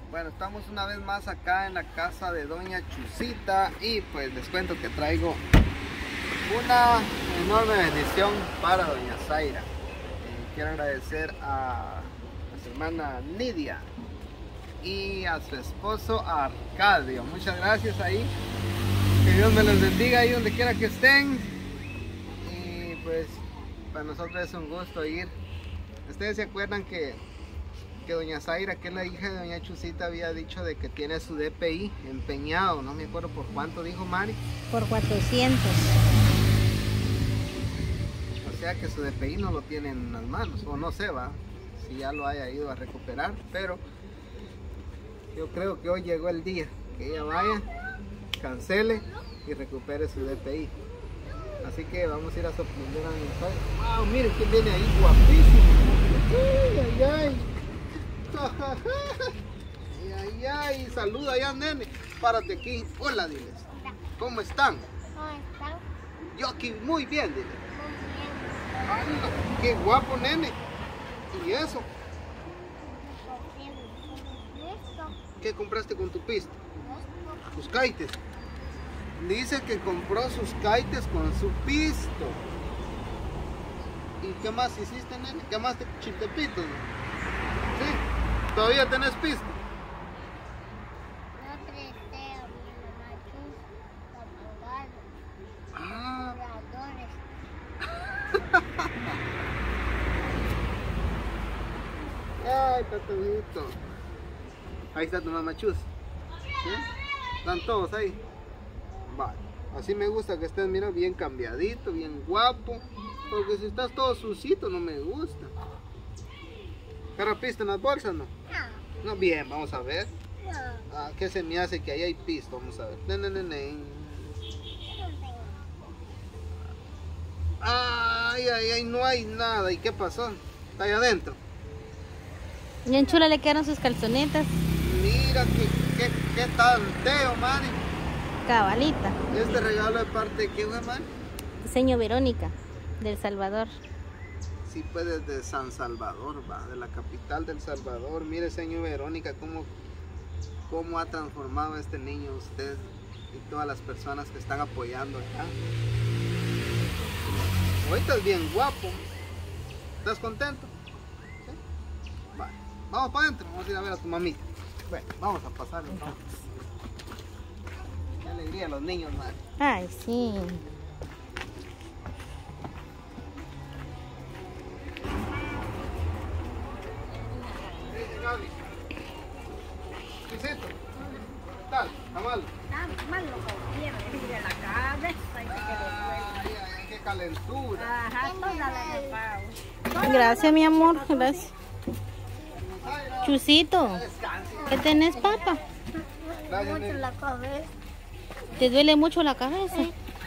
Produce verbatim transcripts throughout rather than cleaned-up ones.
Bueno, estamos una vez más acá en la casa de doña Chusita y pues les cuento que traigo una enorme bendición para doña Zaira. Eh, quiero agradecer a, a su hermana Nidia y a su esposo Arcadio. Muchas gracias ahí. Que Dios me los bendiga ahí donde quiera que estén. Y pues para nosotros es un gusto ir. Ustedes se acuerdan que que doña Zaira, que es la hija de doña Chusita, había dicho de que tiene su D P I empeñado, no me acuerdo por cuánto dijo Mari. Por cuatrocientos. O sea que su D P I no lo tiene en las manos, o no sé, va, si ya lo haya ido a recuperar, pero yo creo que hoy llegó el día que ella vaya, cancele y recupere su D P I. Así que vamos a ir a sorprender a doña Zaira. ¡Wow! Miren quién viene ahí, guapísimo. ¡Ay, ay, ay! Ay, ay, ay, saluda allá, nene. Párate aquí. Hola, diles. ¿Cómo están? ¿Cómo están? Yo aquí muy bien, dile. Muy bien. Anda, qué guapo, nene. ¿Y eso? Esto. ¿Qué compraste con tu pista? Esto. Sus kaites. Dice que compró sus kaites con su pisto. ¿Y qué más hiciste, nene? ¿Qué más te chiltepitos? ¿Sí? ¿Todavía tenés pista? No presté a mi mamá Chus para pagar Ah. los Ay, tatuito. Ahí está tu mamá Chus. ¿Sí? ¿Están todos ahí? Vale. Así me gusta que estés, mira, bien cambiadito, bien guapo. Porque si estás todo sucito no me gusta. ¿Pero pista en las bolsas no? No. No, bien, vamos a ver. No. Ah, ¿qué se me hace que ahí hay pisto? Vamos a ver. Ne, ne, ne, ne. Ay, ay, ay, no hay nada. ¿Y qué pasó? Está ahí adentro. Bien chula le quedaron sus calzonetas. Mira, qué, qué, qué tanteo, Mari. Cabalita. Este regalo de parte de quién, Mari. Diseño Verónica, del Salvador. Sí, pues desde San Salvador, va, de la capital del Salvador. Mire, señor Verónica, cómo, cómo ha transformado a este niño usted y todas las personas que están apoyando acá. Hoy estás bien guapo. ¿Estás contento? ¿Sí? Vale. Vamos para adentro, vamos a ir a ver a tu mamita. Bueno, vamos a pasarlo. Vamos. Qué alegría a los niños, madre. Ay, sí. Luisito, ¿qué tal? ¿Está mal? Está malo con fiebre, mire la cabeza y que le duele. Ay, ay, qué calentura. Ajá, toda la pago. Gracias, mi amor. Gracias. Chusito, ¿qué tenés, papá? Gracias, Mucho nene. la cabeza. ¿Te duele mucho la cabeza?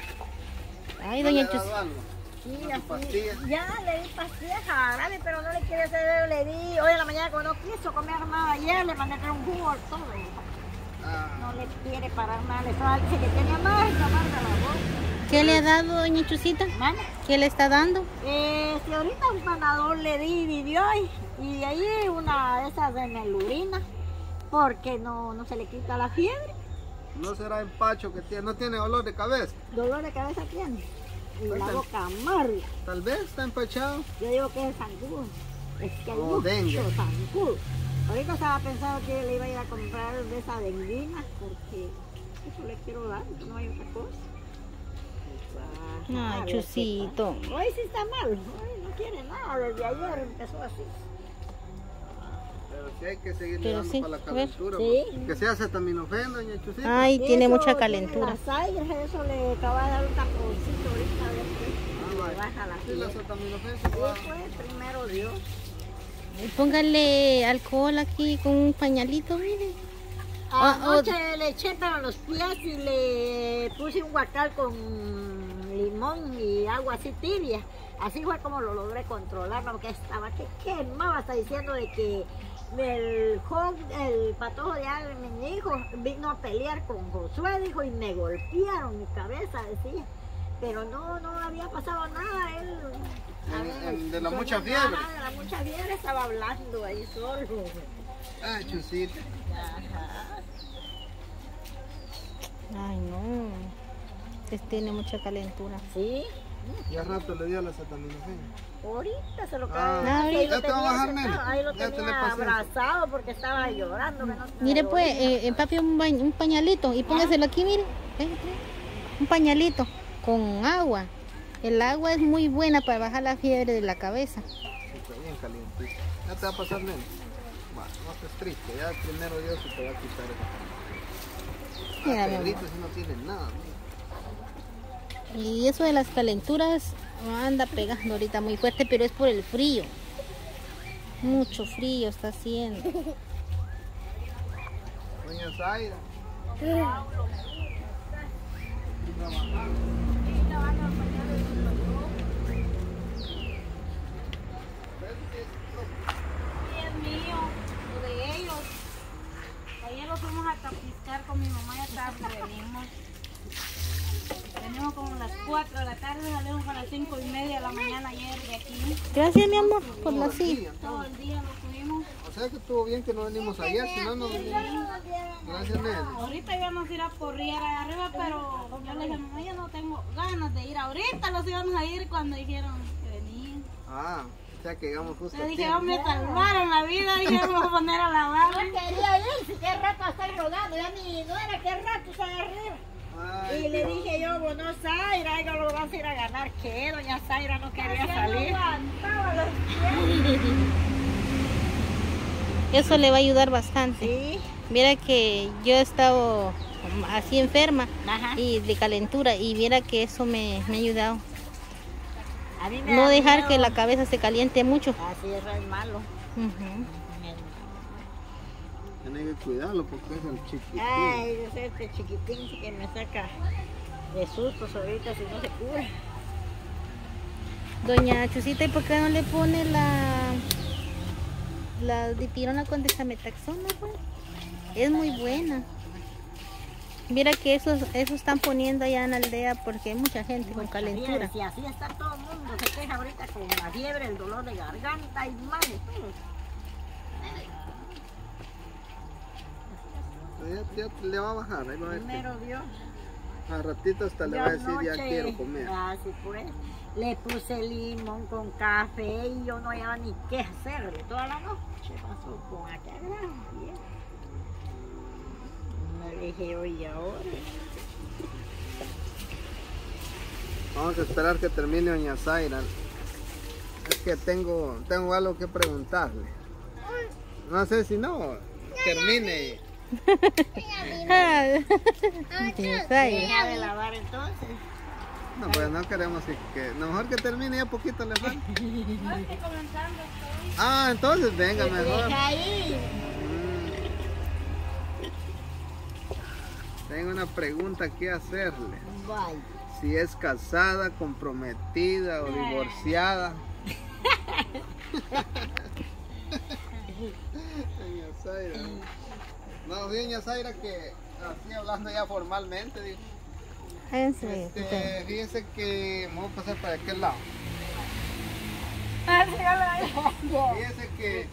Ay, ¿No le doña has dado Chusito. algo? Sí, ¿Sus así. pastillas? Ya le di pastillas jarabe, pero no le quiere hacer, le di hoy en la mañana cuando no quiso comer nada ayer, le mandé a traer un jugo todo. Ah, No le quiere parar nada, le estaba dice que tenía más y tomar de la boca. ¿Qué le ha dado, doña Chusita? ¿Mande? ¿Qué le está dando? Eh, si ahorita un panador le di vivió y, y de ahí una de esas de melurina, porque no, no se le quita la fiebre. no será empacho que tiene, no tiene dolor de cabeza. Dolor de cabeza tiene. Y la Ahorita- boca amarga. Tal vez está empachado. Yo digo que es zancudo. Es que hay O mucho dengue. zancudo. Ahorita estaba pensando que le iba a ir a comprar de esa denguina porque eso le quiero dar, no hay otra cosa. Ay, A ver qué Chusito. pasa. Hoy sí está mal, hoy no quiere nada, desde ayer empezó así. Pero sí hay que seguir Pero dando sí, para la a ver. calentura. Sí. pues. Que sea acetaminofén, doña Chusita. Ay, tiene Eso mucha tiene calentura. Las aires, eso le acaba de dar un taponcito ahorita a ver qué. Ah, Le vale. baja la Sí, la fiebre. acetaminofén se Sí, va. pues, primero Dios. Póngale alcohol aquí con un pañalito, miren. Ah, Anoche le eché para los pies y le puse un guacal con limón y agua así tibia. Así fue como lo logré controlar, porque estaba que quemaba, hasta diciendo de que el, jo- el patojo de Álvaro, mi hijo, vino a pelear con Josué, dijo, y me golpearon mi cabeza, decía. Pero no, no había pasado nada, él... a En- ver, en- de la soñaba, mucha fiebre. De la mucha fiebre estaba hablando ahí solo. Ah, Chusita. Ajá. Ay, no. Este tiene mucha calentura. Sí. Ya rato le dio la acetaminofén. Ahorita se lo Ah, cae. ahorita. Ahí lo Ya te va a tenía bajar, sentado, nene. ahí lo Ya te le tenía pasé. abrazado porque estaba llorando. Que no se Mire me pues, dolía. eh, empape un, bañ- un pañalito y póngaselo aquí, mire. Ven, ven. Un pañalito con agua. El agua es muy buena para bajar la fiebre de la cabeza. Sí, está bien calientito. Ya te va a pasar, nene. Bueno, no estés triste. Ya primero Dios se te va a quitar esa Mira, mi Pedrito amor. si no tiene nada. Mira. Y eso de las calenturas anda pegando ahorita muy fuerte, pero es por el frío. Mucho frío está haciendo. Doña Zaira. Es mío, lo de ellos. Ayer lo fuimos a tapiscar con mi mamá y hasta venimos. Venimos como a las cuatro de la tarde, salimos a las cinco y media de la mañana ayer de aquí. Gracias, mi amor, por la Sí, silla. Todo el día lo fuimos. o sea que estuvo bien que no venimos ayer, si no nos venimos. Gracias, nene. Ahorita íbamos a ir a Porriera de arriba, pero yo le dije, mamá, yo no tengo ganas de ir. Ahorita los íbamos a ir cuando dijeron que venían. Ah, o sea que llegamos justo Le a dije, tiempo. me salvaron la vida, dije, vamos a poner a lavar. No quería ir, si qué rato estoy rodando, ya ni no era qué rato está arriba. Ay, Y le Dios. dije yo, bueno, Zaira, no lo vas a ir a ganar, ¿qué? Doña Zaira no quería salir. Aguantaba los pies. Eso le va a ayudar bastante. Sí, Mira que yo he estado así enferma ajá. y de calentura y mira que eso me, me ha ayudado. A mí me No da dejar miedo. que la cabeza se caliente mucho. Así es, es malo. Ujú. Tiene que cuidarlo porque es el chiquitín. Ay, yo sé, este chiquitín sí que me saca de sustos ahorita si no se cura. Doña Chusita, ¿y por qué no le pone la la dipirona con dexametasona, pues? Es muy buena. Mira que esos, eso están poniendo allá en la aldea porque hay mucha gente con calentura. Si así está todo el mundo, se queja ahorita con la fiebre, el dolor de garganta y mal. Ya, ya le va a bajar, ahí va a ver. que Primero Dios. A ratito hasta le va a decir ya anoche, quiero comer. Así pues, le puse limón con café y yo no había ni qué hacerle. Toda la noche pasó con aquella vieja. Me dije, oye, ahora. Vamos a esperar que termine doña Zaira. Es que tengo, tengo algo que preguntarle. No sé si no, termine. Ah, Doña Zaira. Deja de lavar entonces. No, pues no queremos que, que lo mejor que termine ya poquito le falta. Ah, entonces venga mejor. Deja ahí. Mm. Tengo una pregunta que hacerle. Vaya. Si es casada, comprometida o divorciada. Doña Zaira. No, doña Zaira, que así hablando ya formalmente, digo, Háganse, este, fíjese que vamos a pasar para aquel lado. Fíjese que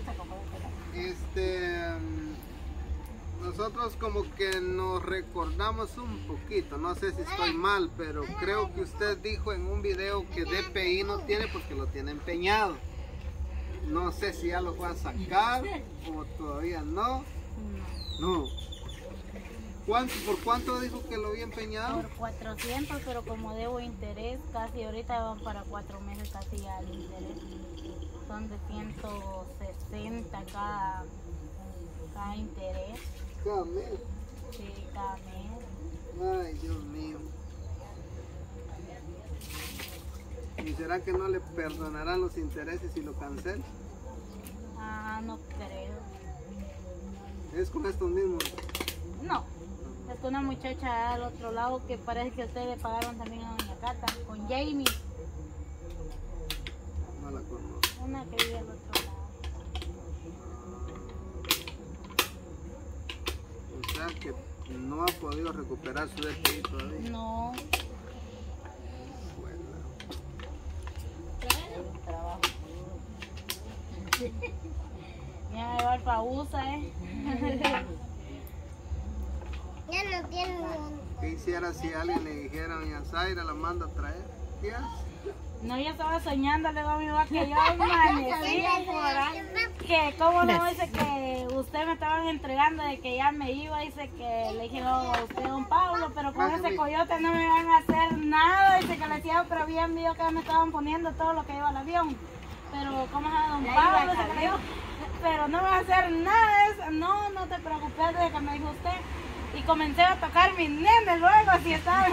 este mm, nosotros como que nos recordamos un poquito, no sé si estoy mal, pero creo que usted dijo en un video que D P I no tiene porque lo tiene empeñado. No sé si ya lo fue a sacar o todavía no. No. ¿Cuánto, ¿Por cuánto dijo que lo había empeñado? Por cuatrocientos, pero como debo interés, casi ahorita van para cuatro meses casi ya el interés. Son de ciento sesenta cada, cada interés. Cada mes. Sí, cada mes. Ay, Dios mío. ¿Y será que no le perdonarán los intereses si lo cancela? Ah, no creo. Es con estos mismos. No. Es con una muchacha al otro lado que parece que ustedes le pagaron también a doña Cata, con Jamie, No la conozco. una que vive al otro lado. O sea que no ha podido recuperar su D P I todavía. No. Bueno. Trabajo. Me va a llevar pausa, ¿eh? Ya no tiene un... ¿Qué hiciera si alguien le dijera a doña Zaira, la manda a traer? ¿Qué hace? No, yo estaba soñando, le digo a mi mamá que yo amanecí por ahí. Que como no dice que usted me estaban entregando de que ya me iba, dice que le dije, no, usted don Pablo, pero con ese coyote no me van a hacer nada, dice que le decía, pero bien vio que me estaban poniendo todo lo que iba al avión. Pero como es a don Pablo, dice que le digo, pero no me va a hacer nada de eso. No, no te preocupes, desde que me dijo usted. Y comencé a tocar mi nene luego, así estaba.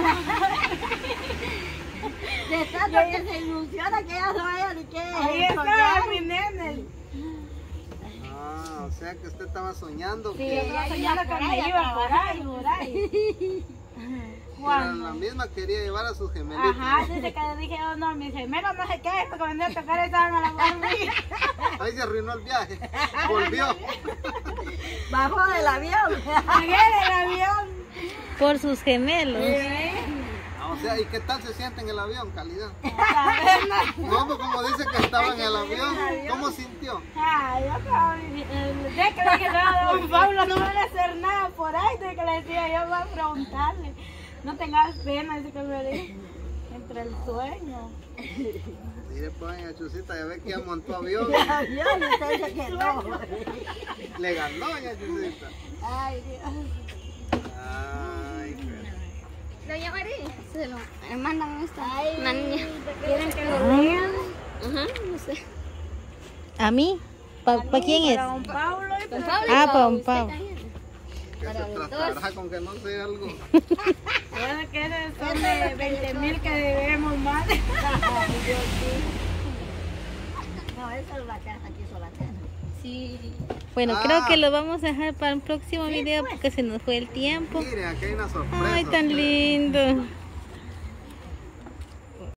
De tanto que se ilusiona que ella no vaya ni que Ahí estaba mi nene. Ah, o sea que usted estaba soñando Sí, que yo estaba soñando que me iba por ahí, por ahí. era la misma, quería llevar a sus gemelitos. Ajá, dice que le dije, oh, no, mis gemelos no sé qué, porque vendría a tocar estaban a la mano mía. Ahí se arruinó el viaje, volvió. bajó del avión. Llegué del avión. Por sus gemelos. Ah, o sea, ¿y qué tal se siente en el avión, calidad? ¿Sabes? No, pues como dice que estaba en el avión, ¿cómo sintió? Ay, yo estaba, de que le dije, no, don Pablo, no van a hacer nada por ahí, de que le decía, yo voy a preguntarle, no tengas pena, dice que me dijo, entre el sueño. Mire, pues, doña Chusita, ya ve que ya montó avión. Yo no sé dice que no. Le ganó, doña Chusita. Ay, Dios. Ay, qué... Doña María, se lo me mandan esta. Ay, Una niña. ¿Quieren que lo digan? Ajá, no sé. ¿A mí? ¿Para pa quién es? Para don Pablo y Don para... Pablo, Ah, para don usted Pablo. también. Que se tratará con que no sé algo. Bueno, que esos son de veinte mil que debemos más. Ay, Dios mío. No, esa es la casa que hizo la casa. Sí. Bueno, Ah. creo que lo vamos a dejar para el próximo video porque se nos fue el tiempo. Mire, aquí hay una sorpresa. Ay, tan lindo.